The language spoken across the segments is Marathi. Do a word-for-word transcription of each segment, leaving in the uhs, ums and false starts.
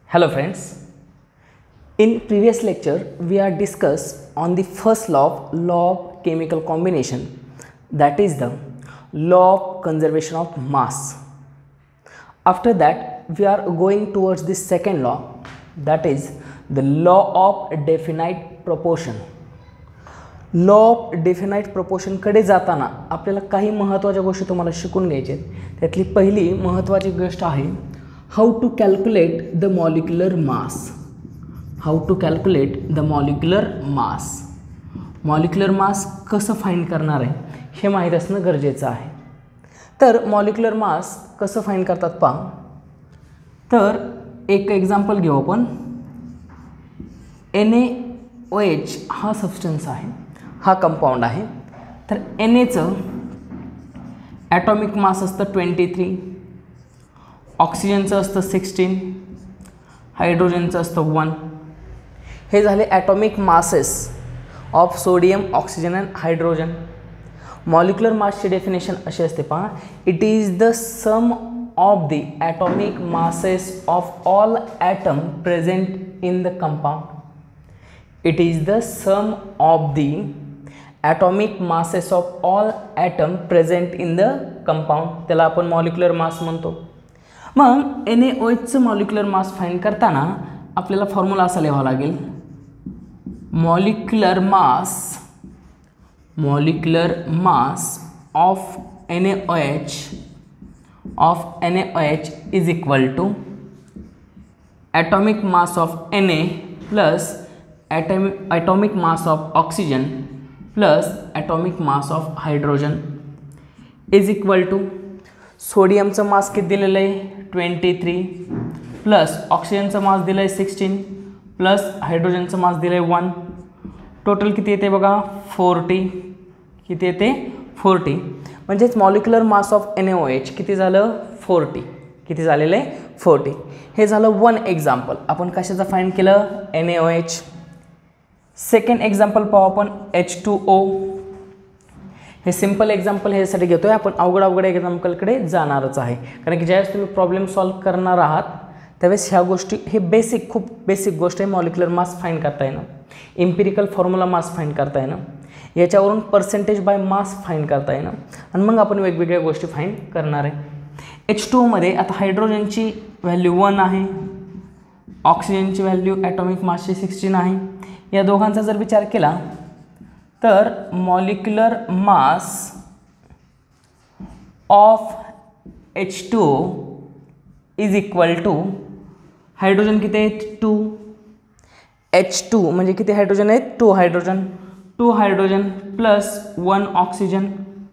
Hello friends, in previous lecture we are discussed on the first law of law of chemical combination, that is the law of conservation of mass. After that we are going towards the second law, that is the law of definite proportion. Law of definite proportion कडे जाताना आपल्याला काही महत्त्वाच्या गोष्टी तुम्हाला शिकून घ्यायच्या आहेत. त्यातली पहिली महत्त्वाची गोष्ट आहे how to calculate the molecular mass. How to calculate the molecular mass. Molecular mass कसं फाइंड करणार आहे हे माहीत असणं गरजेचं आहे. तर मॉलिक्युलर मास कसं फाइंड करतात पहा. तर एक एक्झाम्पल घेऊ आपण. एन ए ओ एच हा सबस्टन्स आहे, हा कंपाऊंड आहे. तर एन एचं ॲटॉमिक मास असतं ट्वेंटी थ्री, ऑक्सिजनचं असतं सिक्स्टीन, हायड्रोजनचं असतं वन. हे झाले atomic masses of sodium, oxygen and hydrogen. Molecular मासची डेफिनेशन अशी असते पहा. It is the sum of the atomic masses of all atom present in the compound. It is the sum of the atomic masses of all atom present in the compound. त्याला आपण मॉलिक्युलर मास म्हणतो. मग एन ए ओ एचचं मॉलिक्युलर मास फाइंड करताना आपल्याला फॉर्म्युला असा लिहावा लागेल. Molecular mass molecular mass of N A O H of N A O H is equal to atomic mass of N A plus atomic atomic mass of oxygen plus atomic mass of hydrogen is equal to सोडियमचं मास किती दिलेलं आहे ट्वेंटी थ्री प्लस ऑक्सिजनचं मास दिलं आहे सिक्स्टीन प्लस हायड्रोजनचं मास दिलं आहे वन. टोटल किती येते बघा फोर्टी. किती येते फोर्टी. म्हणजेच molecular mass of N A O H किती झालं फोर्टी. किती झालेलं आहे फोर्टी. हे झालं वन एक्झाम्पल. आपण कशाचं फाइंड केलं N A O H. Second example पाहू आपण एच टू ओ. हे सिम्पल एक्झाम्पल ह्यासाठी घेतोय आपण. अवघड अवघड एक्झाम्पलकडे जाणारच आहे कारण की ज्यावेळेस तुम्ही प्रॉब्लेम सॉल्व्ह करणार आहात त्यावेळेस ह्या गोष्टी हे बेसिक खूप बेसिक गोष्ट आहे. मॉलिक्युलर मास फाइंड करता येणं, इम्पिरिकल फॉर्म्युला मास फाइंड करता येणं, याच्यावरून पर्सेंटेज बाय मास फाइंड करता येणं आणि मग आपण वेगवेगळ्या गोष्टी फाइंड करणार आहे. एच टू ओमध्ये आता हायड्रोजनची व्हॅल्यू वन आहे, ऑक्सिजनची व्हॅल्यू ॲटॉमिक मासची सिक्स्टीन आहे. या दोघांचा जर विचार केला तर molecular mass of H two O is equal to hydrogen किती आहेत टू. एच टू म्हणजे किती हायड्रोजन आहेत two hydrogen. Two hydrogen plus one oxygen.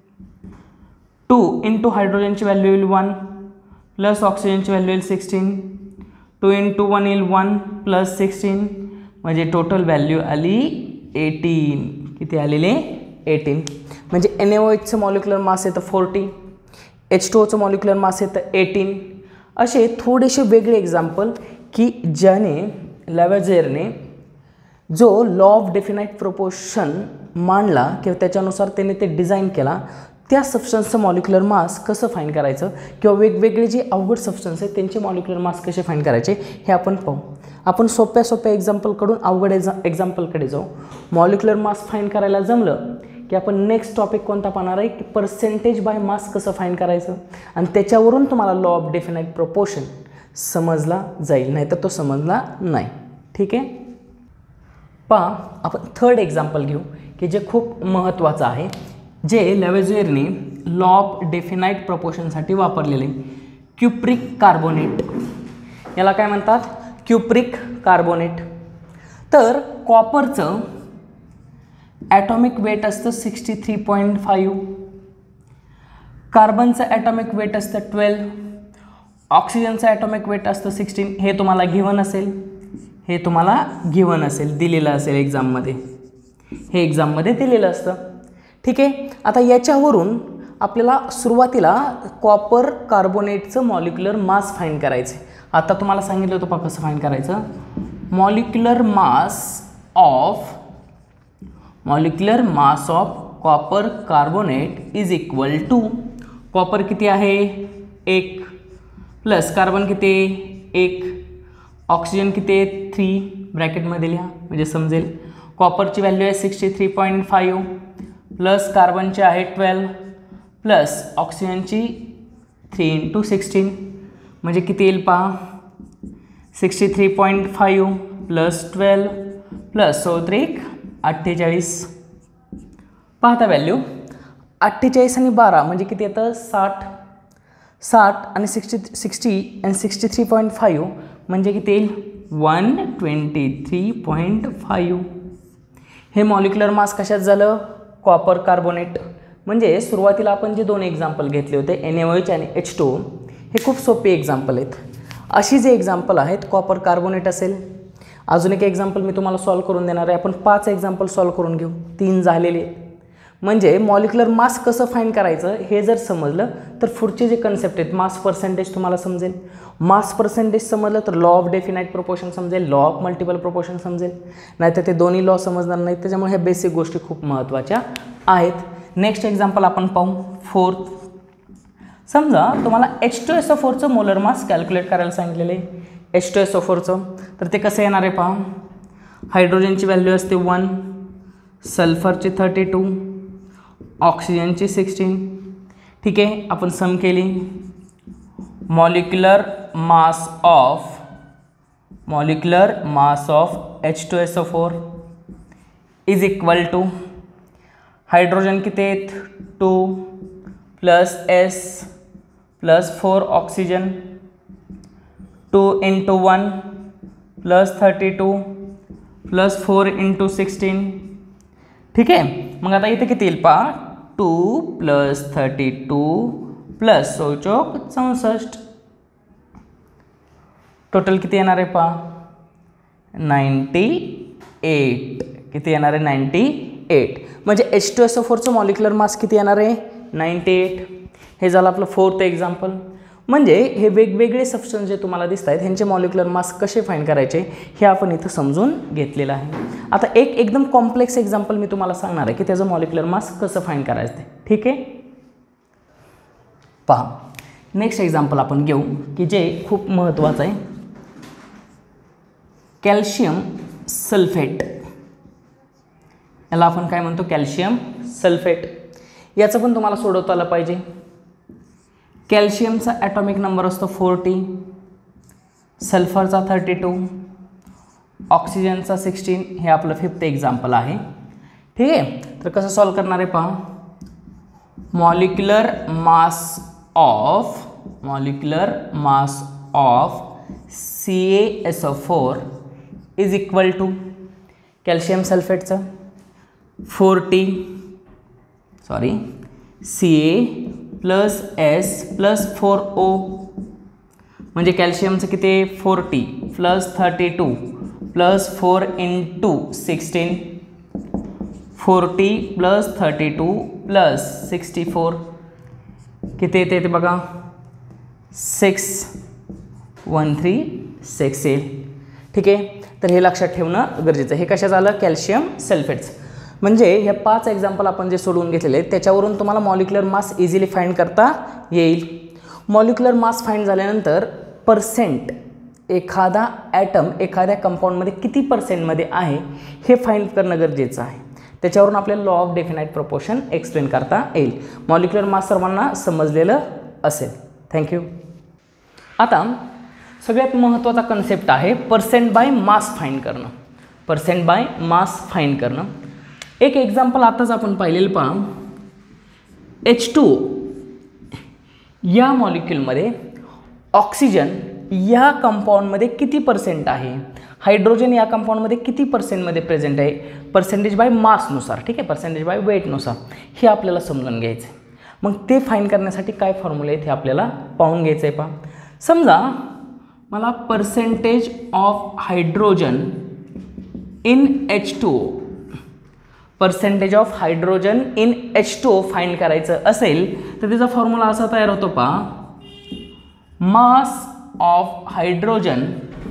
Two into हायड्रोजनची व्हॅल्यू येईल वन प्लस ऑक्सिजनची व्हॅल्यू येईल सिक्स्टीन. टू इंटू वन येईल वन प्लस सिक्स्टीन म्हणजे टोटल व्हॅल्यू आली एटीन. किती आलेले एटीन. म्हणजे एन ए ओ एचचं मॉलिक्युलर मास येतं फोर्टी, एच टू ओचं मॉलिक्युलर मास येतं एटीन. असे थोडेसे वेगळे एक्झाम्पल की ज्याने लॅव्हॅझियरने जो लॉ ऑफ डेफिनाइट प्रोपोर्शन मांडला किंवा त्याच्यानुसार त्याने ते डिझाईन केला त्या सबस्टन्सचं मॉलिक्युलर मास कसं फाइंड करायचं किंवा वेगवेगळे जे अवघड सबस्टन्स आहेत त्यांचे मॉलिक्युलर मास कसे फाइंड करायचे हे आपण पाहू. आपण सोप्या सोप्या एक्झाम्पलकडून अवघड एक्झा एक्झाम्पलकडे जाऊ. मॉलिक्युलर मास फाइंड करायला जमलं की आपण नेक्स्ट टॉपिक कोणता पाहणार आहे की पर्सेंटेज बाय मास कसं फाइंड करायचं आणि त्याच्यावरून तुम्हाला लॉ ऑफ डेफिनाइट प्रोपोर्शन समजला जाईल, नाही तर तो समजला नाही. ठीक आहे. पहा आपण थर्ड एक्झाम्पल घेऊ की जे खूप महत्त्वाचं आहे, जे लॅव्हॅझियरने लॉ ऑफ डेफिनाइट प्रोपोर्शनसाठी वापरलेले क्युप्रिक कार्बोनेट. याला काय म्हणतात क्युप्रिक कार्बोनेट. तर कॉपरचं ॲटॉमिक वेट असतं सिक्स्टी थ्री पॉईंट फाईव्ह, कार्बनचं ॲटॉमिक वेट असतं ट्वेल्व, ऑक्सिजनचं ॲटॉमिक वेट असतं सिक्स्टीन. हे तुम्हाला गिवन असेल, हे तुम्हाला गिवन असेल, दिलेलं असेल एक्झाममध्ये, हे एक्झाममध्ये दिलेलं असतं. ठीक आहे. आता याच्यावरून आपल्याला सुरुवातीला कॉपर कार्बोनेटचं मॉलिक्युलर मास फाइंड करायचं. आता तुम्हाला सांगितलं होतं पहा कसं फाइंड करायचं. Molecular mass of molecular mass of copper carbonate is equal to copper किती आहे एक प्लस कार्बन किती एक ऑक्सिजन किती आहे थ्री, ब्रॅकेटमध्ये लिहा म्हणजे समजेल. कॉपरची व्हॅल्यू आहे sixty three point five plus कार्बनची आहे ट्वेल्व प्लस ऑक्सिजनची थ्री इंटू सिक्स्टीन म्हणजे किती येईल पहा. Sixty three point five plus twelve plus चौत्रिक अठ्ठेचाळीस. पाहता व्हॅल्यू अठ्ठेचाळीस आणि बारा म्हणजे किती येतं साठ. साठ आणि सिक्स्टी सिक्स्टी आणि सिक्स्टी थ्री पॉईंट फाईव्ह म्हणजे किती येईल one twenty three point five. हे मॉलिक्युलर मास कशात झालं कॉपर कार्बोनेट. म्हणजे सुरुवातीला आपण जे दोन एक्झाम्पल घेतले होते एन ए ओ एच आणि एच टू हे खूप सोपे एक्झाम्पल आहेत. अशी जे एक्झाम्पल आहेत कॉपर कार्बोनेट असेल. अजून एक एक्झाम्पल मी तुम्हाला सॉल्व करून देणार आहे. आपण पाच एक्झाम्पल सॉल्व करून घेऊ, तीन झालेले. म्हणजे मॉलिक्युलर मास कसं फाईंड करायचं हे जर समजलं तर पुढचे जे कन्सेप्ट आहेत मास पर्सेंटेज तुम्हाला समजेल. मास पर्सेंटेज समजलं तर लॉ ऑफ डेफिनाईट प्रोपोर्शन समजेल, लॉ ऑफ मल्टिपल प्रोपोर्शन समजेल. नाहीतर ते दोन्ही लॉ समजणार नाहीत. त्याच्यामुळे ह्या बेसिक गोष्टी खूप महत्त्वाच्या आहेत. नेक्स्ट एक्झाम्पल आपण पाहू फोर्थ. समजा तुम्हाला एच टू एस ओ फोरचं मोलर मास कॅल्क्युलेट करायला सांगितलेलं आहे. एच टू एस ओ फोरचं तर ते कसं येणार आहे पहा. हायड्रोजनची व्हॅल्यू असते वन, सल्फरची थर्टी टू, ऑक्सिजनची सिक्स्टीन. ठीक आहे, आपण सम केली. Molecular mass of molecular mass of H two S O four is equal to hydrogen किती आहेत two plus S plus four oxygen two into one plus thirty two plus four into sixteen. ठीक आहे, मग आता इथे किती येईल पहा two plus thirty two plus चौचौक चौसष्ट. टोटल किती येणार आहे पहा नाईंटी एट. किती येणार आहे नाईंटी एट. म्हणजे एच टू एस ओ फोरचं मॉलिक्युलर मास किती येणार आहे नाईंटी एट. हे झालं आपलं फोर्थ एक्झाम्पल. म्हणजे हे वेगवेगळे सबस्टन्स जे तुम्हाला दिसत आहेत ह्यांचे मॉलिक्युलर मास कसे फाईंड करायचे हे आपण इथं समजून घेतलेलं आहे. आता एक एकदम कॉम्प्लेक्स एक्झाम्पल मी तुम्हाला सांगणार आहे की त्याचं मॉलिक्युलर मास कसं फाईंड करायचं ते. ठीक आहे, पहा नेक्स्ट एक्झाम्पल आपण घेऊ की जे खूप महत्त्वाचं आहे. कॅल्शियम सल्फेट, याला आपण काय म्हणतो कॅल्शियम सल्फेट. याचं पण तुम्हाला सोडवता आलं पाहिजे. कॅल्शियमचा ॲटॉमिक नंबर असतो फोर्टी, सल्फरचा थर्टी टू, ऑक्सिजनचा सिक्स्टीन. हे आपलं फिफ्थ एक्झाम्पल आहे. ठीक आहे, तर कसं सॉल्व करणार आहे पहा. Molecular mass of molecular mass of C A S O four is equal to calcium सल्फेटचं forty sorry C A plus S plus four O म्हणजे कॅल्शियमचं किती आहे forty plus thirty two plus four into sixteen. Forty plus thirty two plus sixty four किती येते ते बघा सिक्स वन थ्री सिक्स येईल. ठीक आहे, तर हे लक्षात ठेवणं गरजेचं. हे कशा झालं कॅल्शियम सल्फेट्स. म्हणजे ह्या पाच एक्झाम्पल आपण जे सोडवून घेतलेले आहेत त्याच्यावरून तुम्हाला मॉलिक्युलर मास इझिली फाईंड करता येईल. मॉलिक्युलर मास फाईंड झाल्यानंतर पर्सेंट एखादा ॲटम एखाद्या कंपाऊंडमध्ये किती पर्सेंटमध्ये आहे हे फाईंड करणं गरजेचं आहे. त्याच्यावरून आपल्याला law of definite proportion explain करता येईल. मॉलिक्युलर मास सर्वांना समजलेलं असेल. थँक्यू. आता सगळ्यात महत्त्वाचा कन्सेप्ट आहे पर्सेंट बाय मास फाईंड करणं. पर्सेंट बाय मास फाईंड करणं. एक एक्झाम्पल आताच आपण पाहिलेलं पहा. एच टू या मॉलिक्युलमध्ये ऑक्सिजन या कंपाऊंडमध्ये किती पर्सेंट आहे, हायड्रोजन या कंपाऊंडमध्ये किती पर्सेंटमध्ये प्रेझेंट आहे, पर्सेंटेज बाय मासनुसार. ठीक आहे, पर्सेंटेज बाय वेटनुसार हे आपल्याला समजून घ्यायचं आहे. मग ते फाईंड करण्यासाठी काय फॉर्म्युला आहेत हे आपल्याला पाहून घ्यायचं आहे. पहा समजा मला percentage of hydrogen in H two percentage of hydrogen in H two find करायचं असेल तर त्याचा फॉर्म्युला असा तयार होतो पहा. Mass of hydrogen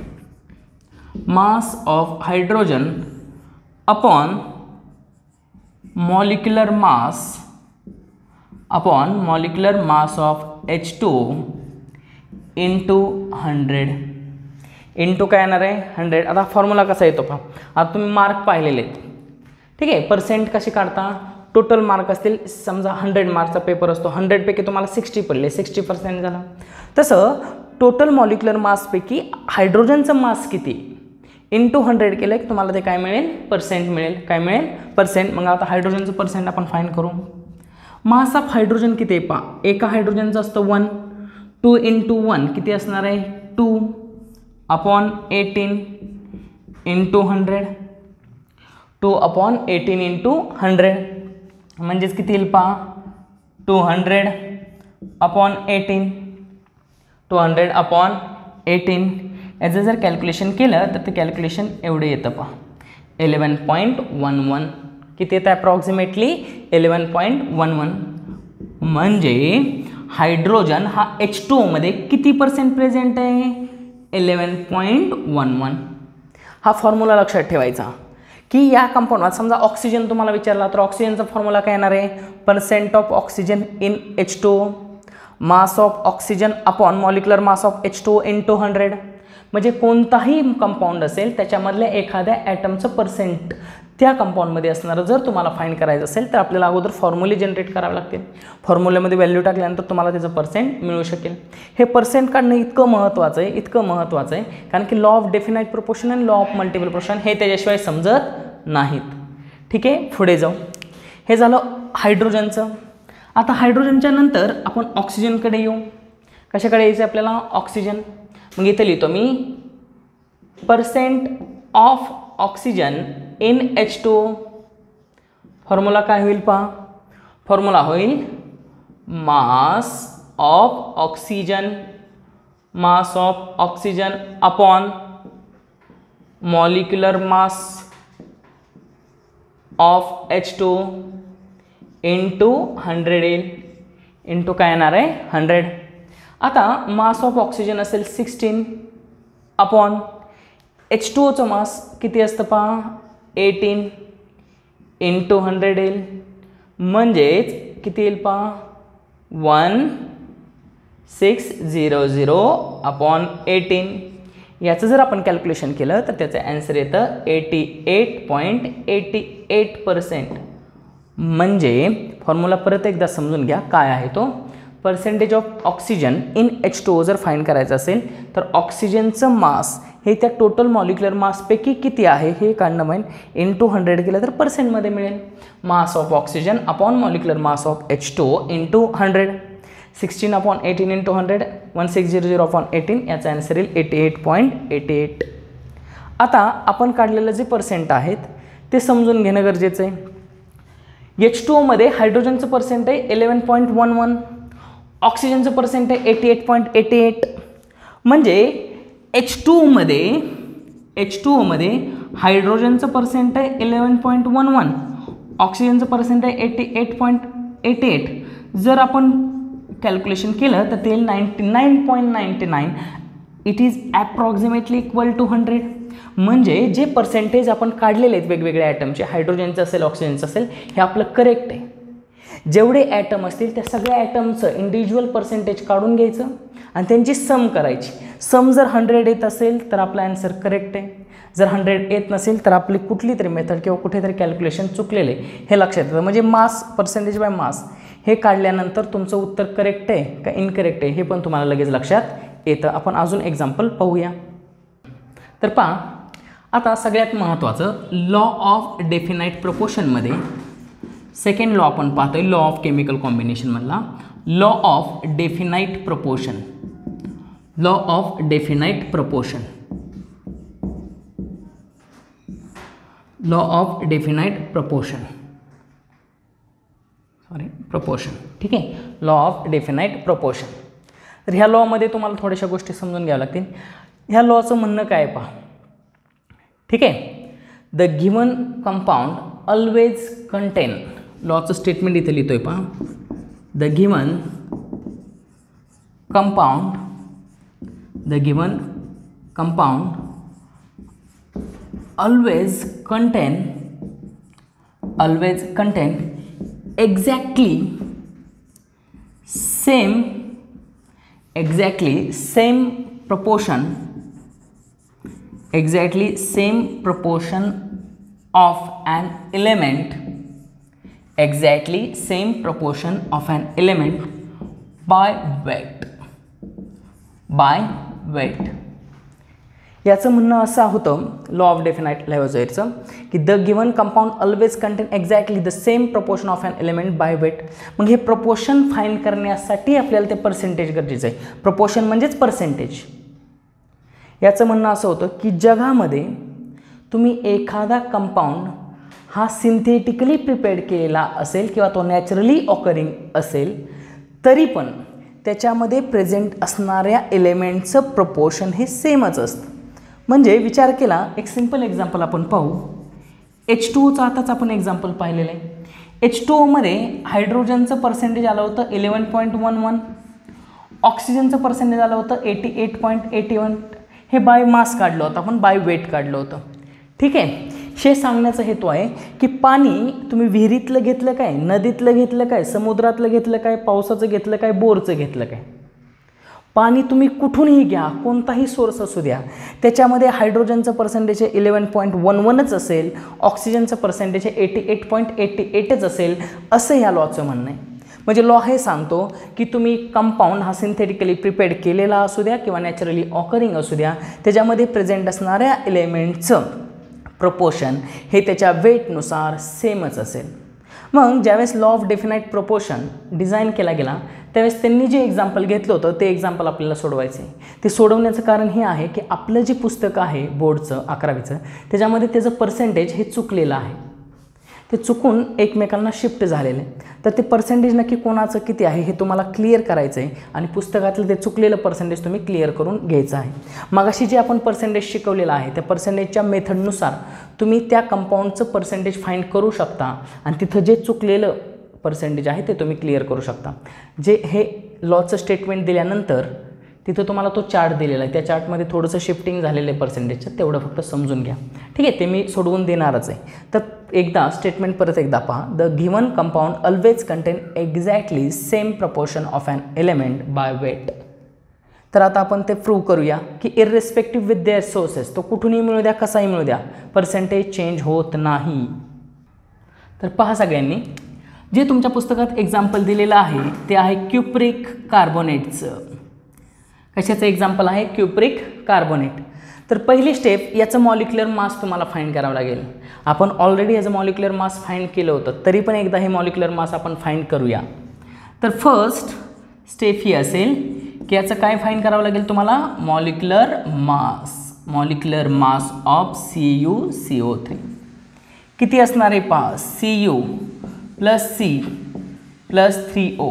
mass of hydrogen upon molecular mass upon molecular mass of H two into hundred. Into काय येणार आहे हंड्रेड. आता फॉर्म्युला कसा येतो पहा, आता तुम्ही मार्क पाहिलेले आहेत, ठीक आहे. पर्सेंट कशी काढता, टोटल मार्क असतील, समजा हंड्रेड मार्कचा पेपर असतो, हंड्रेडपैकी तुम्हाला सिक्स्टी पडले, सिक्स्टी पर्सेंट झाला. तसं टोटल मॉलिक्युलर मासपैकी हायड्रोजनचं मास किती इंटू हंड्रेड केलं की तुम्हाला ते काय मिळेल, पर्सेंट मिळेल. काय मिळेल, पर्सेंट. मग आता हायड्रोजनचं पर्सेंट आपण फाईंड करू. मास ऑफ हायड्रोजन किती आहे पहा, एका हायड्रोजनचं असतं वन, टू इंटू वन किती असणार आहे two upon eighteen into hundred, two upon eighteen into hundred म्हणजेच किती येईल पहा, two hundred upon eighteen, two hundred upon eighteen. याचं जर कॅल्क्युलेशन केलं तर ते कॅल्क्युलेशन एवढे येतं पहा, इलेवन पॉईंट वन वन. किती येतं approximately, eleven point one one. म्हणजे हायड्रोजन हा एच टू ओमध्ये किती पर्सेंट प्रेझेंट आहे, इलेवन पॉईंट वन वन. हा फॉर्म्युला लक्षात ठेवायचा की या कंपाऊंडला समजा ऑक्सिजन तुम्हाला विचारला तर ऑक्सिजनचा फॉर्म्युला काय येणार आहे, percent of oxygen in H two O, mass of oxygen upon molecular mass of H two O into hundred. म्हणजे कोणताही कंपाऊंड असेल त्याच्यामधल्या एखाद्या ॲटमचं पर्सेंट त्या कंपाऊंडमध्ये असणारं जर तुम्हाला फाईंड करायचं असेल तर आपल्याला अगोदर फॉर्म्युले जनरेट करावे लागतील. फॉर्म्युल्यामध्ये व्हॅल्यू टाकल्यानंतर तुम्हाला त्याचं पर्सेंट मिळू शकेल. हे पर्सेंट काढणं इतकं महत्त्वाचं आहे, इतकं महत्त्वाचं आहे कारण की लॉ ऑफ डेफिनाईट प्रोपोर्शन आणि लॉ ऑफ मल्टिपल प्रोपोर्शन हे त्याच्याशिवाय समजत नाहीत. ठीक आहे, पुढे जाऊ. हे झालं हायड्रोजनचं. आता हायड्रोजनच्या नंतर आपण ऑक्सिजनकडे येऊ. कशाकडे यायचं आपल्याला, ऑक्सिजन. मग इथे लिहितो मी percent of oxygen in H two O. Formula काय होईल पहा, फॉर्म्युला होईल mass of oxygen, mass of oxygen upon molecular mass of H two O into hundred येईल, इंटू काय येणार आहे हंड्रेड. आता मास ऑफ ऑक्सिजन असेल सिक्स्टीन अपॉन एच टू ओचं मास किती असतं पहा, एटीन इंटू हंड्रेड येईल. म्हणजेच किती येईल पहा, one six zero zero upon eighteen. याचं जर आपण कॅल्क्युलेशन केलं तर त्याचं ॲन्सर येतं eighty eight point eighty eight percent. म्हणजे फॉर्म्युला परत एकदा समजून घ्या काय आहे तो. Percentage of oxygen in H two O जर फाईंड करायचं असेल तर ऑक्सिजनचं मास हे त्या टोटल मॉलिक्युलर मासपैकी किती आहे हे काढणं माहीत, इंटू हंड्रेड केलं तर पर्सेंटमध्ये मिळेल. Mass of oxygen upon molecular mass of H two O into hundred. Sixteen upon eighteen into hundred, one six zero zero upon eighteen. याचा आन्सर येईल eighty eight point eighty eight. आता आपण काढलेलं जे पर्सेंट आहेत ते समजून घेणं गरजेचं आहे. एच टू ओमध्ये हायड्रोजनचं पर्सेंट आहे इलेवन पॉईंट वन वन, ऑक्सिजनचं पर्सेंट आहे eighty eight point eighty eight. म्हणजे एच टू ओमध्ये एच टू ओमध्ये हायड्रोजनचं पर्सेंट आहे इलेवन पॉईंट वन वन, ऑक्सिजनचं पर्सेंट आहे eighty eight point eighty eight. जर आपण कॅल्क्युलेशन केलं तर ते येईल ninety nine point ninety nine. It is approximately equal to hundred. म्हणजे जे पर्सेंटेज आपण काढलेले आहेत वेगवेगळ्या ॲटमचे, हायड्रोजनचं असेल ऑक्सिजनचं असेल, हे आपलं करेक्ट आहे. जेवढे ॲटम असतील त्या सगळ्या ॲटमचं इंडिव्हिज्युअल पर्सेंटेज काढून घ्यायचं आणि त्यांची सम करायची. सम जर हंड्रेड येत असेल तर आपला ॲन्सर करेक्ट आहे, जर हंड्रेड येत नसेल तर आपली कुठली तरी मेथड किंवा कुठेतरी कॅल्क्युलेशन चुकलेलं आहे हे लक्षात येतं. म्हणजे मास, पर्सेंटेज बाय मास हे काढल्यानंतर तुमचं उत्तर करेक्ट आहे का इनकरेक्ट आहे हे पण तुम्हाला लगेच लक्षात येतं. आपण अजून एक्झाम्पल पाहूया. तर पहा, आता सगळ्यात महत्त्वाचं लॉ ऑफ डेफिनाईट प्रोपोर्शनमध्ये सेकंड लॉ आपण पाहतोय, लॉ ऑफ केमिकल कॉम्बिनेशनमधला law of definite proportion. Law of definite proportion, law of definite proportion sorry proportion ठीक आहे, लॉ ऑफ डेफिनाईट प्रोपोर्शन. तर ह्या लॉमध्ये तुम्हाला थोड्याशा गोष्टी समजून घ्याव्या लागतील. ह्या लॉचं म्हणणं काय पहा, ठीक आहे. The given compound always contain, लॉचं स्टेटमेंट इथे लिहितोय पहा. The given compound the given compound always contain always contain exactly same exactly same proportion exactly same proportion of an element exactly same proportion of an element by weight by weight याचं म्हणणं असं होतं लॉ ऑफ डेफिनाइट लेव्हझेरचं की the given compound always contain exactly the same proportion of an element by weight. मग हे प्रपोर्शन फाइंड करण्यासाठी आपल्याला ते पर्सेंटेज गरजेचं आहे. प्रपोर्शन म्हणजेच पर्सेंटेज. याचं म्हणणं असं होतं की जगामध्ये तुम्ही एखादा कंपाऊंड हा सिंथेटिकली प्रिपेअर्ड केलेला असेल किंवा तो नॅचरली ऑकरिंग असेल तरी पण त्याच्यामध्ये प्रेझेंट असणाऱ्या एलिमेंटचं प्रपोर्शन हे सेमच असतं. म्हणजे विचार केला एक सिंपल एक्झाम्पल आपण पाहू. एच टू ओचं आताच आपण एक्झाम्पल पाहिलेलं आहे. एच टू ओमध्ये हायड्रोजनचं पर्सेंटेज आलं होतं इलेवन पॉईंट वन वन, ऑक्सिजनचं पर्सेंटेज आलं होतं eighty eight point eighty one. हे बाय मास काढलं होतं आपण, बाय वेट काढलं होतं. ठीक आहे. हे सांगण्याचा हेतू आहे की पाणी तुम्ही विहिरीतलं घेतलं काय, नदीतलं घेतलं काय, समुद्रातलं घेतलं काय, पावसाचं घेतलं काय, बोरचं घेतलं काय, पाणी तुम्ही कुठूनही घ्या, कोणताही सोर्स असू द्या, त्याच्यामध्ये हायड्रोजनचं पर्सेंटेज हे इलेवन पॉईंट वन वनच असेल, ऑक्सिजनचं पर्सेंटेज हे एटी एट पॉईंट एटी एटच असेल, असं या लॉचं म्हणणं आहे. म्हणजे लॉ हे सांगतो की तुम्ही कंपाऊंड हा सिंथेटिकली प्रिपेअर्ड केलेला असू द्या किंवा नॅचरली ऑकरिंग असू द्या, त्याच्यामध्ये प्रेझेंट असणाऱ्या एलिमेंटचं प्रपोर्शन हे त्याच्या वेटनुसार सेमच असेल. मग ज्यावेळेस law of definite proportion design केला गेला त्यावेळेस त्यांनी जे एक्झाम्पल घेतलं होतं ते एक्झाम्पल आपल्याला सोडवायचं आहे. ते सोडवण्याचं कारण हे आहे की आपलं जे पुस्तक आहे बोर्डचं अकरावीचं त्याच्यामध्ये त्याचं पर्सेंटेज हे चुकलेलं आहे. ते चुकून एकमेकांना शिफ्ट झालेलं आहे. तर ते पर्सेंटेज नक्की कोणाचं किती आहे हे तुम्हाला क्लिअर करायचं आहे आणि पुस्तकातलं ते चुकलेलं पर्सेंटेज तुम्ही क्लिअर करून घ्यायचं आहे. मगाशी जे आपण पर्सेंटेज शिकवलेलं आहे त्या पर्सेंटेजच्या मेथडनुसार तुम्ही त्या कंपाऊंडचं पर्सेंटेज फाइंड करू शकता आणि तिथं जे चुकलेलं पर्सेंटेज आहे ते तुम्ही क्लिअर करू शकता. जे हे लॉचं स्टेटमेंट दिल्यानंतर तिथं तुम्हाला तो चार्ट दिलेला आहे, त्या चार्टमध्ये थोडंसं शिफ्टिंग झालेलं आहे पर्सेंटेजचं, तेवढं फक्त समजून घ्या. ठीक आहे. ते मी सोडवून देणारच आहे. तर एकदा स्टेटमेंट परत एकदा पहा. The given compound always contain exactly same proportion of an element by weight. तर आता आपण ते प्रूव्ह करूया की इररिस्पेक्टिव्ह विथ देअर सोर्सेस, तो कुठूनही मिळू द्या कसाही मिळू द्या, पर्सेंटेज चेंज होत नाही. तर पहा सगळ्यांनी, जे तुमच्या पुस्तकात एक्झाम्पल दिलेलं आहे ते आहे क्युप्रिक कार्बोनेटचं. कशाचं एक्झाम्पल आहे? Cupric carbonate. तर पहिली स्टेप याचं मॉलिक्युलर मास तुम्हाला फाइंड करावं लागेल. आपण ऑलरेडी याचं मॉलिक्युलर मास फाइंड केलं होतं, तरी पण एकदा हे मॉलिक्युलर मास आपण फाइंड करूया. तर फर्स्ट स्टेप ही असेल की याचं काय फाइंड करावं लागेल तुम्हाला? Molecular mass. Molecular mass of C U C O three किती असणार आहे? पहा, C U plus C plus three O.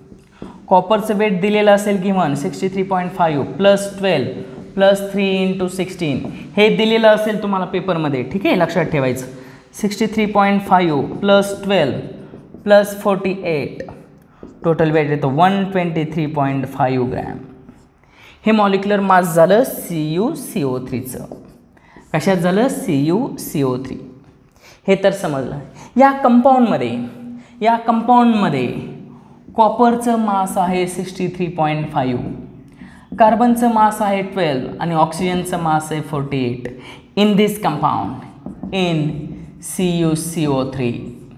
कॉपरचं वेट दिलेलं असेल given sixty three point five plus twelve plus three into sixteen, हे दिलेलं असेल तुम्हाला पेपरमध्ये. ठीक आहे, लक्षात ठेवायचं. Sixty three point five plus twelve plus forty eight, total weight येतं one twenty three point five gram. हे मॉलिक्युलर मास झालं सी यू सी ओ थ्रीचं. कशात झालं? C U C O three. हे तर समजलं. या कंपाऊंडमध्ये या कंपाऊंडमध्ये कॉपरचं मास आहे सिक्स्टी थ्री पॉईंट फाईव्ह, कार्बनचं मास आहे ट्वेल्व आणि ऑक्सिजनचं मास आहे forty eight. In this compound in C U C O three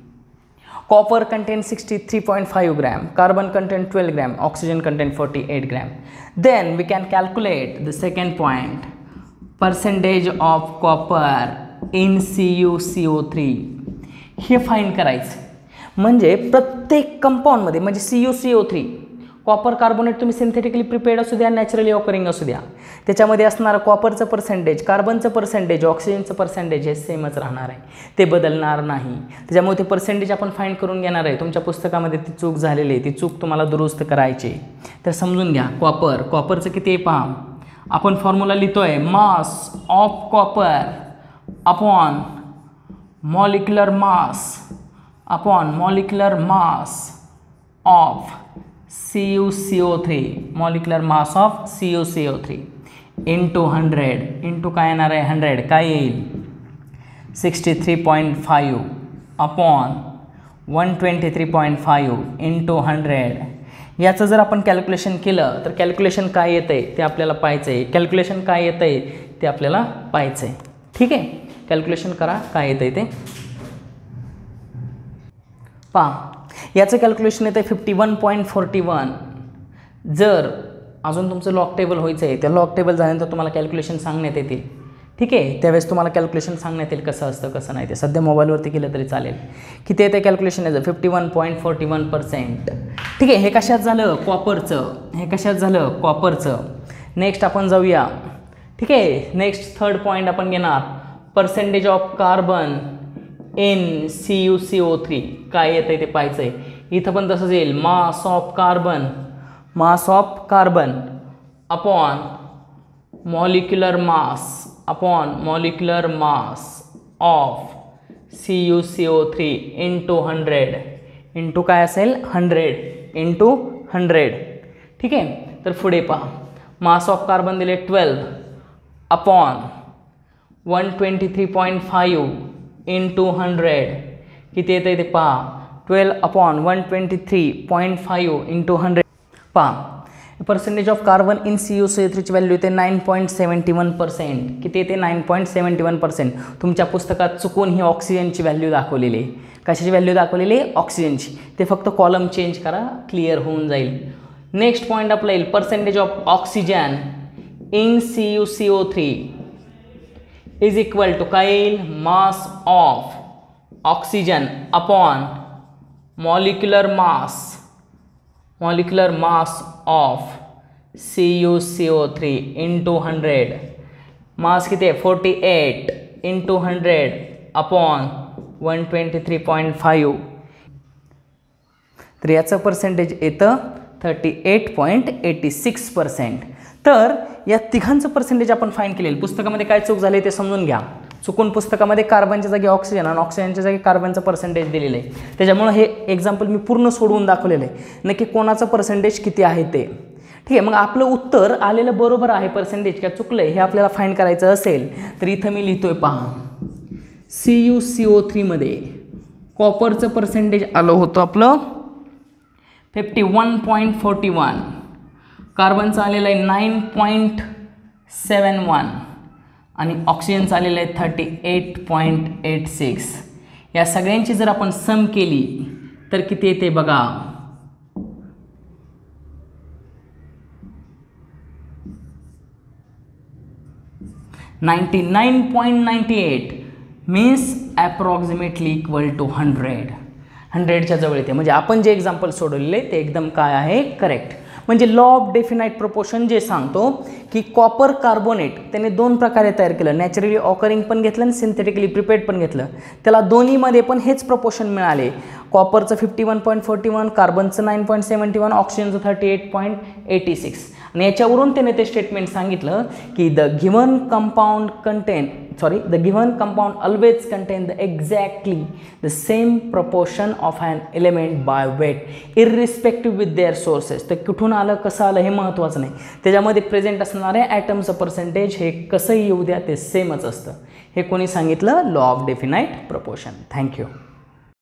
copper contain sixty three point five gram, carbon contain twelve gram, oxygen contain forty eight gram. Then we can calculate the second point, percentage of copper in C U C O three. हे फाइंड करायचं. म्हणजे प्रत्येक कंपाऊंडमध्ये म्हणजे C U C O three copper carbonate तुम्ही सिंथेटिकली प्रिपेअर्ड असू द्या, नॅचरली ऑकरिंग असू द्या, त्याच्यामध्ये असणारं कॉपरचं पर्सेंटेज, कार्बनचं पर्सेंटेज, ऑक्सिजनचं पर्सेंटेज हे सेमच राहणार आहे, ते बदलणार नाही. त्याच्यामुळे ते पर्सेंटेज आपण फाइंड करून घेणार आहे. तुमच्या पुस्तकामध्ये ती चूक झालेली आहे, ती चूक तुम्हाला दुरुस्त करायची. तर समजून घ्या. कॉपर कॉपरचं किती आहे पहा. आपण फॉर्म्युला लिहितोय, mass of copper upon molecular mass upon molecular mass of C U C O three, molecular mass of C U C O three into hundred. Into काय येणार आहे? हंड्रेड. काय येईल? Sixty three point five upon one twenty three point five into hundred. याचं जर आपण कॅल्क्युलेशन केलं तर कॅल्क्युलेशन काय येतं आहे ते आपल्याला पाहायचं आहे. कॅल्क्युलेशन काय येतं आहे ते आपल्याला पाहायचं आहे. ठीक आहे, कॅल्क्युलेशन करा काय येतं आहे ते पहा. याचं कॅल्क्युलेशन येतं आहे fifty one point forty one. जर अजून तुमचं लॉग टेबल व्हायचं आहे, त्या लॉग टेबल झाल्यानंतर तुम्हाला कॅल्क्युलेशन सांगण्यात येतील. ठीक आहे, त्यावेळेस तुम्हाला कॅल्क्युलेशन सांगण्यात येईल कसं असतं कसं नाही ते. सध्या मोबाईलवरती केलं तरी चालेल. किती येतं कॅल्क्युलेशन याचं fifty one point forty one percent. ठीक आहे, हे कशात झालं कॉपरचं, हे कशात झालं कॉपरचं. नेक्स्ट आपण जाऊया. ठीक आहे, नेक्स्ट थर्ड पॉईंट आपण घेणार percentage of carbon in C U C O three. काय येतं ते पाहायचं आहे. इथं पण तसंच येईल mass of carbon, mass of carbon upon molecular mass upon molecular mass of C U C O three into hundred. Into काय असेल हंड्रेड इंटू हंड्रेड. ठीक आहे, तर पुढे पहा मास ऑफ कार्बन दिले twelve upon one twenty three point five into hundred. किती येतं ते पहा twelve upon one twenty three point five into hundred. पहा percentage of carbon in C U C O थ्रीची व्हॅल्यू येते nine point seventy one percent. किती येते nine point seventy one percent. तुमच्या पुस्तकात चुकून ही ऑक्सिजनची व्हॅल्यू दाखवलेली आहे. कशाची व्हॅल्यू दाखवलेली आहे ऑक्सिजनची. ते फक्त कॉलम चेंज करा क्लिअर होऊन जाईल. नेक्स्ट पॉईंट आपला येईल percentage of oxygen in C U C O three is equal to काय येईल mass of oxygen upon molecular mass molecular mass of C U C O three into hundred. Mass किती आहे forty eight into hundred upon one twenty three point five. तर याचं पर्सेंटेज येतं thirty eight point eighty six percent. तर या तिघांचं पर्सेंटेज आपण फाईंड केलेलं. पुस्तकामध्ये काय चूक झाली ते समजून घ्या. चुकून पुस्तकामध्ये कार्बनच्या जागी ऑक्सिजन आणि ऑक्सिजनच्या जागी कार्बनचं पर्सेंटेज दिलेलं आहे. त्याच्यामुळे हे एक्झाम्पल मी पूर्ण सोडवून दाखवलेलं आहे. नक्की कोणाचं पर्सेंटेज किती आहे ते. ठीक आहे, मग आपलं उत्तर आलेलं बरोबर आहे पर्सेंटेज का चुकलं आहे हे आपल्याला फाईंड करायचं असेल तर इथं मी लिहितोय पहा सी यू सी ओ थ्रीमध्ये कॉपरचं पर्सेंटेज आलं होतं आपलं fifty one point forty one. कार्बनचं आलेलं आहे नाईन पॉईंट सेवन वन आणि ऑक्सिजनचं आलेलं आहे thirty eight point eight six. या सगळ्यांची जर आपण सम केली तर किती येते बघा ninety nine point ninety eight means approximately equal to hundred. हंड्रेडच्या जवळ येते. म्हणजे आपण जे एक्झाम्पल सोडवलेले ते एकदम काय आहे करेक्ट. म्हणजे लॉ ऑफ डेफिनाईट प्रोपोर्शन जे सांगतो की कॉपर कार्बोनेट त्याने दोन प्रकारे तयार केलं. नॅचरली ऑकरिंग पण घेतलं आणि सिंथेटिकली प्रिपेअर्ड पण घेतलं. त्याला दोन्हीमध्ये पण हेच प्रोपोर्शन मिळाले. कॉपरचं fifty one point forty one कार्बनचं नाईन पॉईंट सेवन्टी वन ऑक्सिजनचं thirty eight point eighty six. आणि याच्यावरून त्याने ते स्टेटमेंट सांगितलं की the given compound contain sorry the given compound always contain the exactly the same proportion of an element by weight irrespective with their sources. तर कुठून आलं कसं आलं हे महत्त्वाचं नाही. त्याच्यामध्ये प्रेझेंट असणाऱ्या ॲटमचं पर्सेंटेज हे कसंही येऊ द्या ते सेमच असतं. हे कोणी सांगितलं law of definite proportion. Thank you.